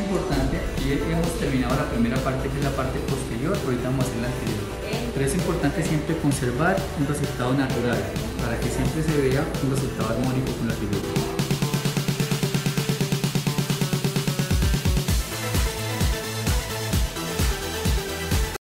importante, y hemos terminado la primera parte, que es la parte posterior, ahorita vamos a hacer la anterior. Pero es importante siempre conservar un resultado natural, para que siempre se vea un resultado armónico con la figura.